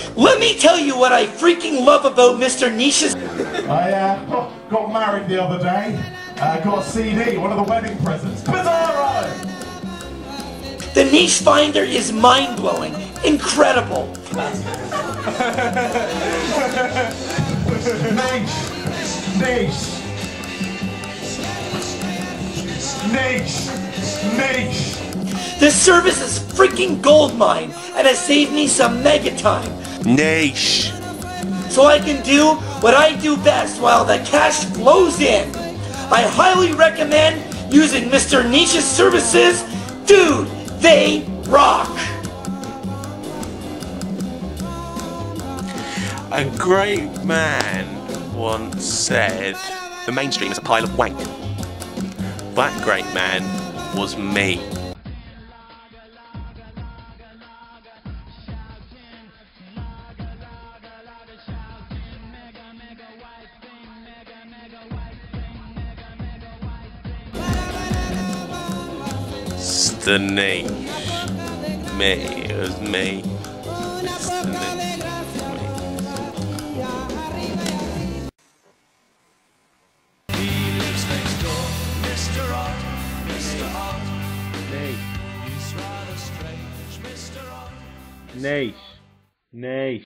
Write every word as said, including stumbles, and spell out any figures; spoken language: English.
Let me tell you what I freaking love about Mister Niche's... I uh, got married the other day. Uh, got a C D, one of the wedding presents. Bizarro! The Niche Finder is mind-blowing. Incredible. Niche. Niche. Niche. Niche. This service is freaking goldmine and has saved me some mega time. Niche. So I can do what I do best while the cash flows in. I highly recommend using Mister Niche's services. Dude, they rock. A great man once said, the mainstream is a pile of wank. That great man was me. It's the niche. Me, it was me. It's the niche. Niche. Niche. Niche.